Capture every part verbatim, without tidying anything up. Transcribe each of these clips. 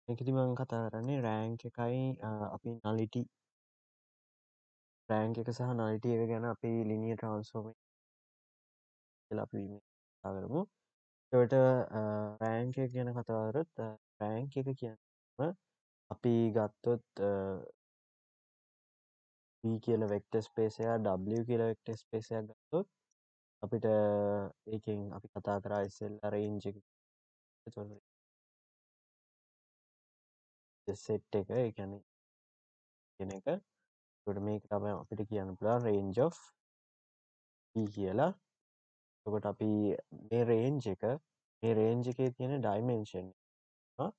මේකෙදි මම කතා කරන්නේ රෑන්ක් එකයි අපි nullity රෑන්ක් එක සහ nullity එක ගැන අපි linear transform කියලා අපි කතා කරමු. ඒකට රෑන්ක් එක ගැන කතා කරොත් රෑන්ක් එක කියන්නේ අපි ගත්තොත් v කියලා වෙක්ටර් ස්පේස් එකක් w කියලා වෙක්ටර් ස්පේස් එකක් ගත්තොත් අපිට ඒකෙන් අපි කතා කරා ඉස්සෙල්ලා රේන්ජ් එක. එතකොට සෙට් එක ඒ කියන්නේ කියන එක. එතකොට මේක තමයි අපිට කියන්න පුළුවන් range of v කියලා. එතකොට අපි මේ රේන්ජ් එක මේ රේන්ජ් එකේ තියෙන dimension එක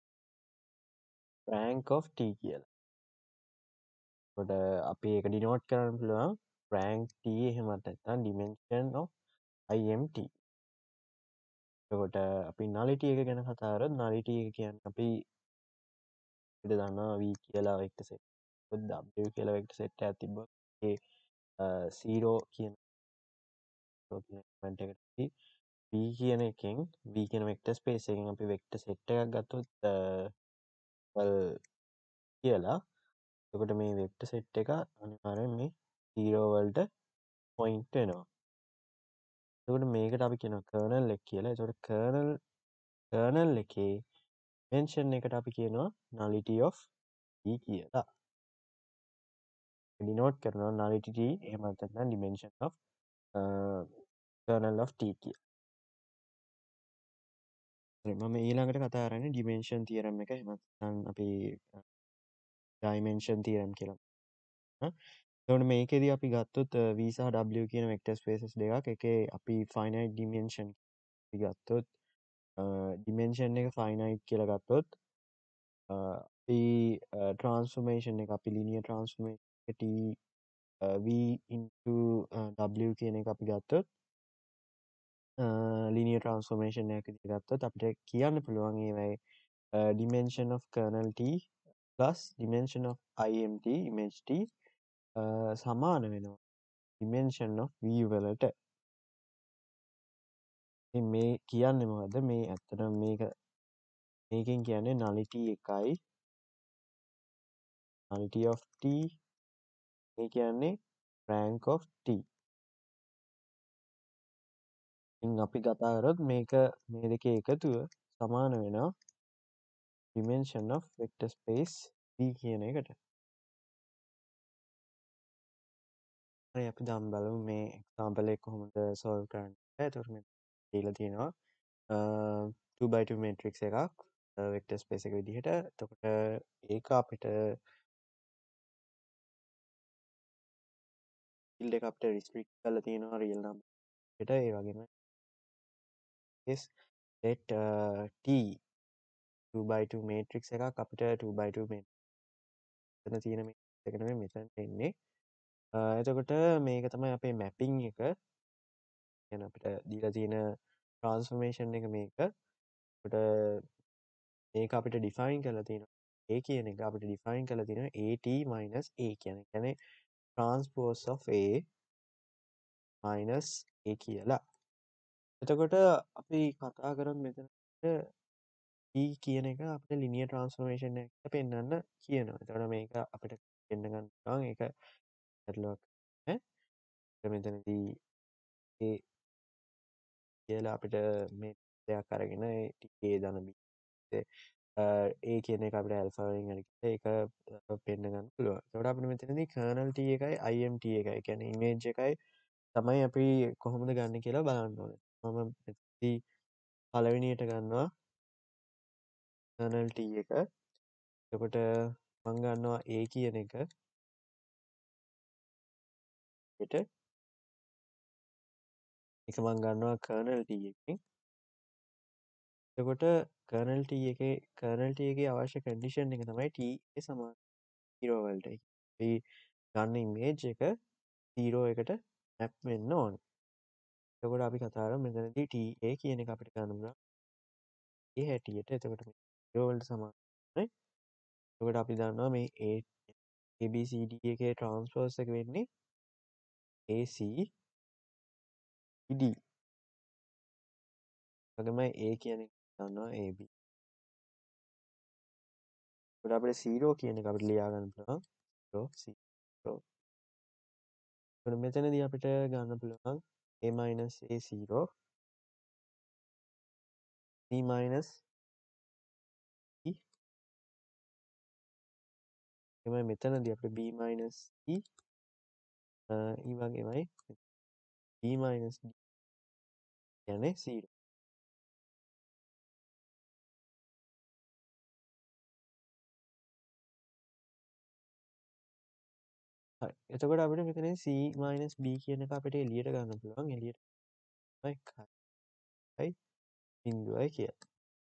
rank of t කියලා. එතකොට අපි ඒක denote කරන්න පුළුවන් rank t එහෙමත් නැත්නම් dimension of imt. එතකොට අපි nullity එක ගැන කතා කරොත් nullity එක කියන්නේ අපි අපිට දන්නවා v කියලා වෙක්ටර් සෙට් එකක් w කියලා වෙක්ටර් සෙට් එකක් තිබ්බොත් ඒ zero කියන එලිමන්ට් එකකට v කියන එකෙන් v කියන වෙක්ටර් ස්පේස් එකෙන් අපි වෙක්ටර් සෙට් එකක් ගත්තොත් well කියලා. එතකොට මේ වෙක්ටර් සෙට් එක අනිවාර්යෙන් මේ zero වලට point වෙනවා. එතකොට මේකට අපි කියනවා kernel එක කියලා. එතකොට kernel kernel එකේ dimension එකට අපි කියනවා nullity of t කියලා. denote කරනවා nullity t එහෙම නැත්නම් dimension of uh, kernel of t කියලා. මම ඊළඟට කතා කරන්නේ dimension theorem එක. එහෙම නැත්නම් අපි dimension theorem කියලා. එතකොට මේකෙදි අපි ගත්තොත් v සහ w කියන වෙක්ටර් ස්පේසස් දෙකක්. එකේ අපි finite dimension අපි ගත්තොත් dimension එක finite කියලා ගත්තොත් අපි transformation එක අපි linear transformation එක t v into w කියන එක අපි ගත්තොත් linear transformation එකක් විදිහට ගත්තොත් අපිට කියන්න පුළුවන් ඒවයි dimension of kernel t plus dimension of imt image t සමාන වෙනවා dimension of v වලට. ඉතින් මේ කියන්නේ මොකද්ද? මේ ඇත්තටම මේක මේකෙන් කියන්නේ nullity එකයි nullity of t මේ කියන්නේ rank of t. ඉතින් අපි කතා කරොත් මේක මේ දෙකේ එකතුව සමාන වෙනවා dimension of vector space v කියන එකට. හරි අපි දැන් බලමු මේ example එක කොහොමද solve කරන්න. එතකොට මේ දීලා තියෙනවා two by two matrix එකක් vector space එක විදිහට. එතකොට ඒක අපිට field එක අපිට restrict කරලා තියෙනවා real number එකට. ඒ වගේම is let uh, t two by two matrix එකක් අපිට two by two matrix එතන තියෙන matrix එක නෙමෙයි මෙතන එන්නේ. එතකොට මේක තමයි අපේ mapping එක. කියන අපිට දීලා තියෙන transformation එක මේක. එතකොට මේක අපිට define කරලා තියෙනවා a කියන එක අපිට define කරලා තියෙනවා at minus a කියන එක. කියන්නේ transpose of a minus a කියලා. එතකොට අපි කතා කරමු මෙතන t කියන එක අපිට linear transformation එකකට පෙන්වන්න කියනවා. එතකොට මේක අපිට පෙන්න ගන්න පුළුවන් ඒක පැටලුවක් ඈ. මෙතනදී a කියලා අපිට මේ දෙයක් අරගෙන ඒ a දන b a කියන එක අපිට alpha වලින් හරි ඒක පෙන්න ගන්න පුළුවන්. එතකොට අපිට මෙතනදී kernel t එකයි imt එකයි කියන්නේ image එකයි තමයි අපි කොහොමද ගන්න කියලා බලන්න ඕනේ. මම මෙතනදී පළවෙනියට ගන්නවා kernel t එක. එතකොට මම ගන්නවා a කියන එක. ඊට ඒක මම ගන්නවා kernel t එකෙන්. එතකොට kernel t එකේ kernel t එකේ අවශ්‍ය condition එක තමයි t ඒ සමාන zero වලට. අපි ගන්න image එක zero එකට map වෙන්න ඕනේ. එතකොට අපි කතා කරමු මෙතනදී t a කියන එක අපිට ගන්න පුළුවන් ඒ හැටියට. එතකොට zero වලට සමානයි. එතකොට අපි දන්නවා මේ a abcd එකේ transpose එක වෙන්නේ ac d. වගේම a කියන එක දන්නවා ab. ඒකට අපිට zero කියන එක අපිට ලියා ගන්න පුළුවන් zero zero. ඒකට මෙතනදී අපිට ගන්න පුළුවන් a minus a zero b minus e. එමයි මෙතනදී අපිට b minus e ඒ වගේමයි b minus d කියන්නේ zero. හරි. එතකොට අපිට මෙතන c minus b කියන එක අපිට එළියට ගන්න පුළුවන්. එළියට එකයි බිංදුවයි කියලා.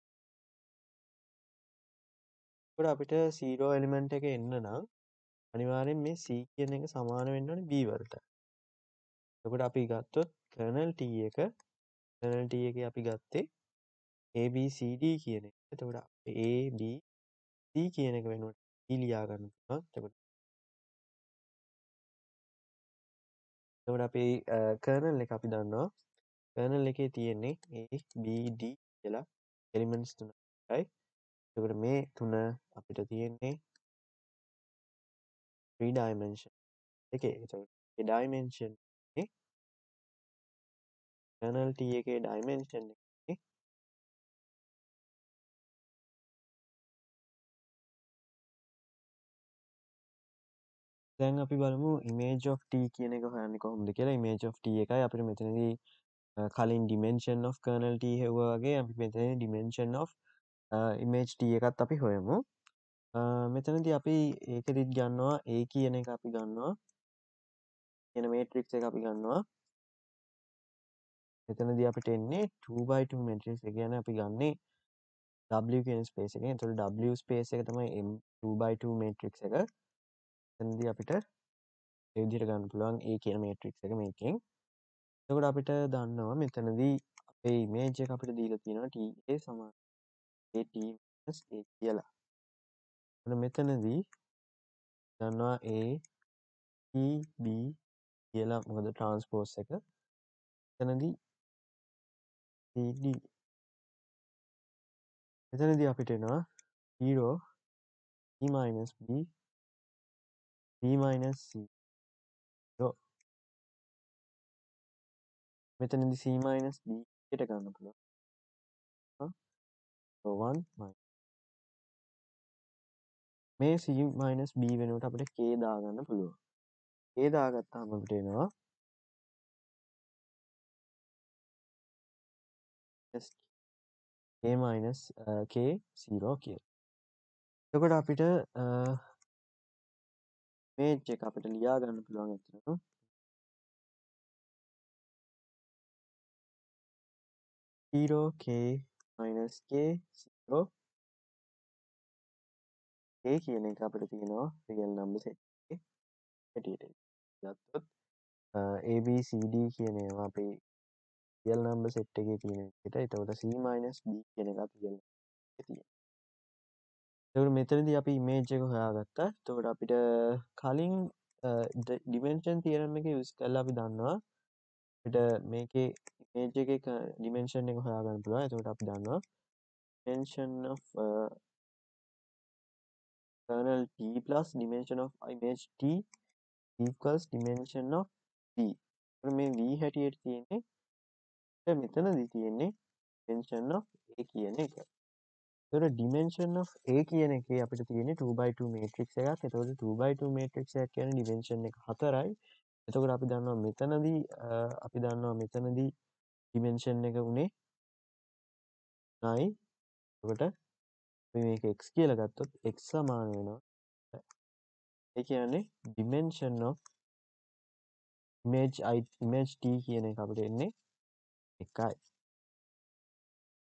එතකොට අපිට zero element එක එන්න නම් අනිවාර්යෙන් මේ c කියන එක සමාන වෙන්න ඕනේ b වලට. එතකොට අපි ගත්තොත් kernel t එක kernel t එකේ අපි ගත්තේ a b c d කියන එක. එතකොට a b c කියන එක වෙනුවට d ලියා ගන්න පුළුවන්. එතකොට එතකොට අපි kernel එක අපි දන්නවා kernel එකේ තියෙන්නේ a b d කියලා elements තුනයි. එතකොට මේ තුන අපිට තියෙන්නේ three dimension එකේ. එතකොට ඒ dimension එකේ kernel t එකේ dimension එකේ දැන් අපි බලමු image of t කියන එක හොයන්නේ කොහොමද කියලා. image of t එකයි අපිට මෙතනදී කලින් dimension of kernel t හෙව්වා වගේ අපි මෙතනදී dimension of image t එකත් අපි හොයමු. මෙතනදී අපි ඒකෙදිත් ගන්නවා a කියන එක අපි ගන්නවා කියන matrix එක අපි ගන්නවා. මෙතනදී අපිට එන්නේ two by two matrix එක. කියන්නේ අපි ගන්නේ w කියන ස්පේස් එකෙන්. එතකොට w ස්පේස් එක තමයි m two by two matrix එක. එතනදී අපිට ඒ විදිහට ගන්න පුළුවන් a කියන matrix එක මේකෙන්. එතකොට අපිට දන්නවා මෙතනදී අපේ image එක අපිට දීලා තියෙනවා ta සමාන at minus a කියලා. එතකොට මෙතනදී දන්නවා a t b කියලා මොකද transpose එක. එතනදී cd. එතනදී අපිට එනවා zero c minus b b minus c. මෙතනදී c minus b එකට ගන්න පුළුවන්. so one minus මේ c minus b වෙනුවට අපිට k දාගන්න පුළුවන්. k දාගත්තාම අපිට එනවා k minus k zero කියලා. එතකොට අපිට image එක අපිට ලියා ගන්න පුළුවන් ඇත්තටම zero k minus k zero k කියන එක අපිට තියෙනවා real number set එකේ හැටියට. ගත්තොත් a b c d කියන ඒවා අපේ real number set එකේ තියෙන විදිහට. එතකොට c minus b කියන එක අපි real එකේ තියෙනවා. එතකොට මෙතනදී අපි image එක හොයාගත්තා. එතකොට අපිට කලින් dimension theorem එක use කරලා අපි දන්නවා අපිට මේකේ image එකේ dimension එක හොයාගන්න පුළුවන්. එතකොට අපි දන්නවා dimension of uh, kernel t plus dimension of image t equals dimension of v. එතකොට මේ v හැටියට තියෙන්නේ මෙතනදී තියෙන්නේ dimension of a කියන එක. එතකොට dimension of a කියන එකේ අපිට තියෙන්නේ two by two matrix එකක්. එතකොට two by two matrix එකක් කියන්නේ dimension එක හතරයි. එතකොට අපි දන්නවා මෙතනදී අපි දන්නවා මෙතනදී dimension එක උනේ nine. එතකොට අපි මේක x කියලා ගත්තොත් x සමාන වෙනවා. ඒ කියන්නේ dimension of image I image t කියන එක අපිට එන්නේ එකයි.